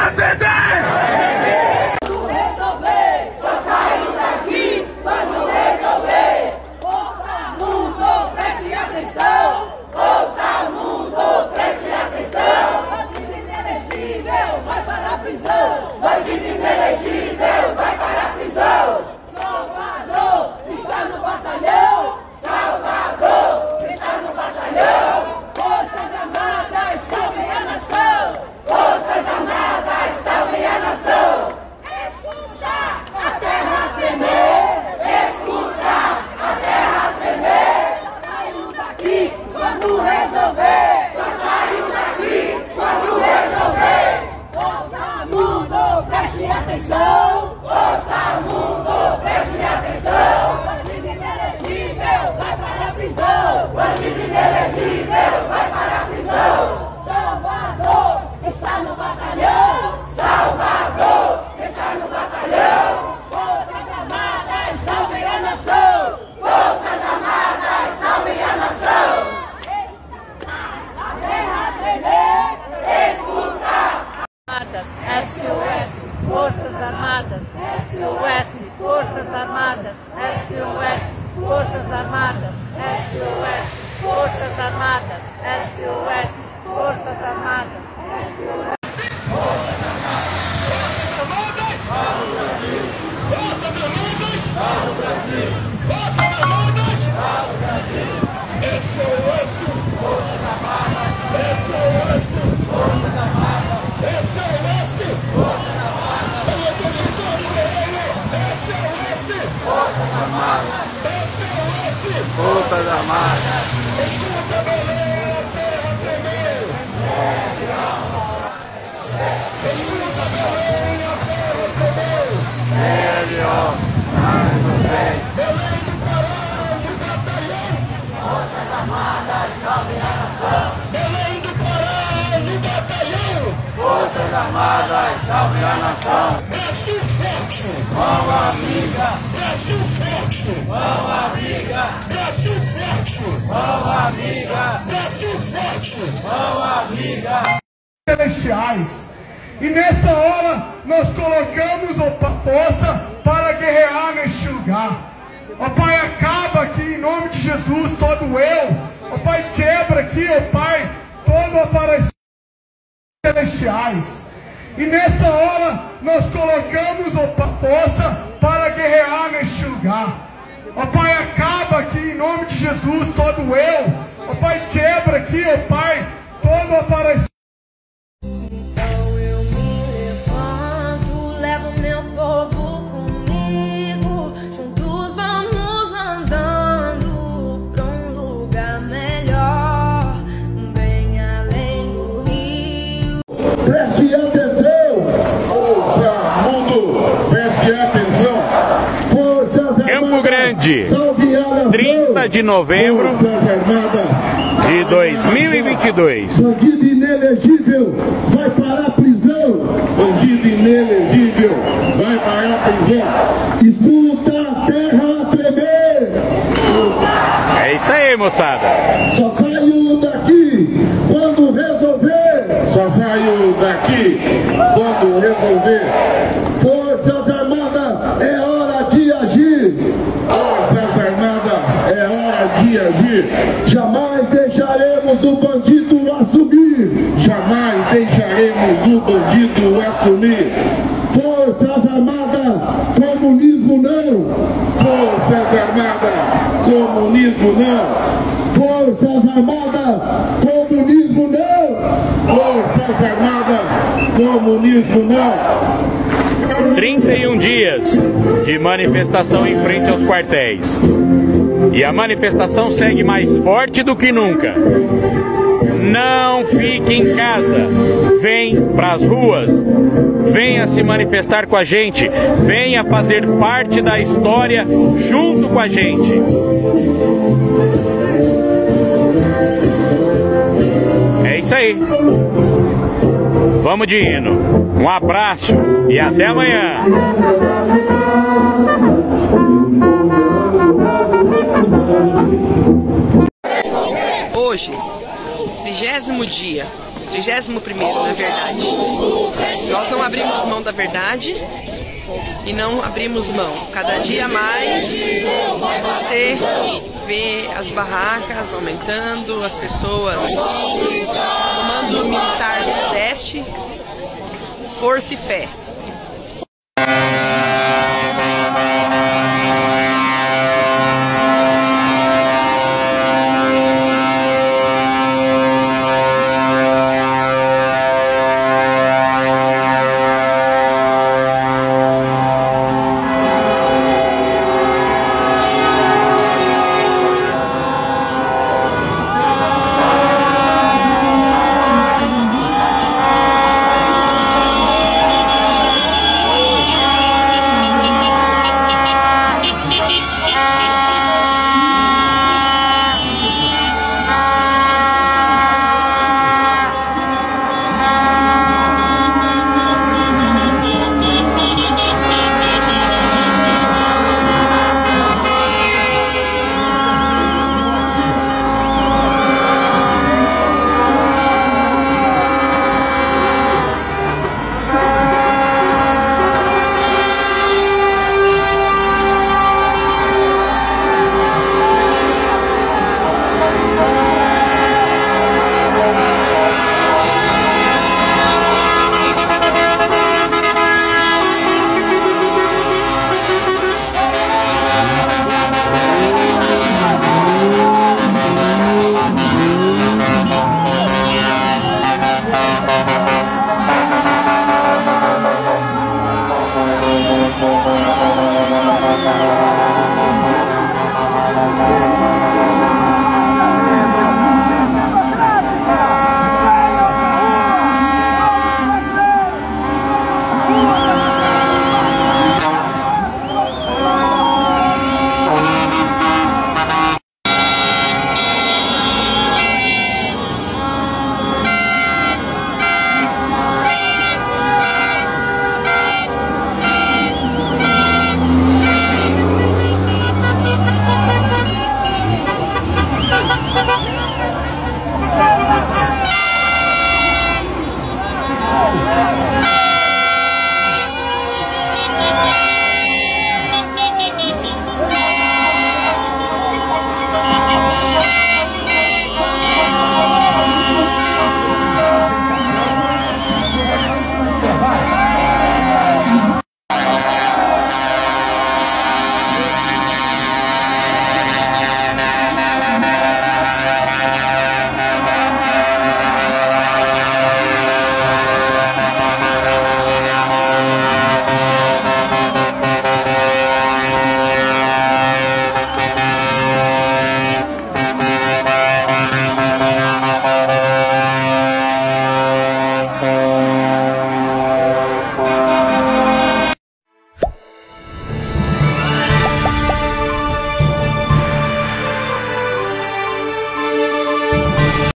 acender! Quando resolver, só saio daqui quando resolver. Ouça mundo, preste atenção. Ouça mundo, preste atenção. Bandido inelegível vai para a prisão. Bandido inelegível vai para a prisão. Salvador está no batalhão. Salvador está no batalhão. Forças Armadas, salvem a nação. Forças Armadas, salvem a nação. Escutar a terra tremer. Escutar a terra tremer. Só saio daqui quando resolver. Só saio daqui quando resolver. Ouça mundo, preste atenção. Ouça mundo, preste atenção. Bandido inelegível vai para a prisão. Bandido inelegível vai para a prisão. Salvador está no batalhão. Salvador está no batalhão. Forças Armadas, salvem a nação. Forças Armadas, salvem a nação. Escutar a terra tremer. Escutar. SOS, Forças Armadas, SOS, Forças Armadas, SOS, Forças Armadas, SOS, Forças Armadas, SOS, Forças Armadas. Forças Armadas, para o Brasil! Forças Armadas, para o Brasil! SOS! Forças Armadas! SOS! Forças Armadas! SOS! Forças Armadas! Eu tô chutando ele! SOS! Forças Armadas! SOS! Forças Armadas! Escuta, Belém, a terra tremer! Escuta, Belém, a terra tremer! Belém do Pará, no batalhão. Forças Armadas, salvem a nação. Belém do Pará, no batalhão. Forças Armadas, salvem a nação. Brasil forte, mão amiga. Brasil forte, mão amiga. Brasil forte, mão amiga. Brasil forte, mão amiga. Celestiais. E nessa hora nós colocamos, ó força para guerrear neste lugar. Ó Pai, acaba aqui em nome de Jesus todo eu. Ó Pai, quebra aqui, ó Pai, todo aparecimento celestiais. E nessa hora nós colocamos, ó força para guerrear neste lugar. Ó Pai, acaba aqui em nome de Jesus todo eu. Ó Pai, quebra aqui, ó Pai, todo aparecimento. Preste atenção! Ouça, mundo! Preste atenção! Forças Armadas! Campo Grande, 30 de novembro de 2022. Bandido inelegível vai para a prisão! Bandido inelegível vai para a prisão! Escuta a terra tremer! É isso aí, moçada! Só saio daqui quando resolver! Só saio daqui quando resolver. Forças Armadas, é hora de agir. Forças Armadas, é hora de agir. Jamais deixaremos o bandido assumir. Jamais deixaremos o bandido assumir. Forças Armadas, comunismo não. Forças Armadas, comunismo não. Forças Armadas, comunismo não. Forças Armadas, comunismo não. 31 dias de manifestação em frente aos quartéis. E a manifestação segue mais forte do que nunca. Não fique em casa. Vem pras ruas. Venha se manifestar com a gente. Venha fazer parte da história junto com a gente. É isso aí. Vamos de hino. Um abraço e até amanhã. Hoje, 30º dia 31º, na verdade. Nós não abrimos mão da verdade e não abrimos mão. Cada dia mais você vê as barracas aumentando, as pessoas aqui. Comando Militar Sudeste, força e fé.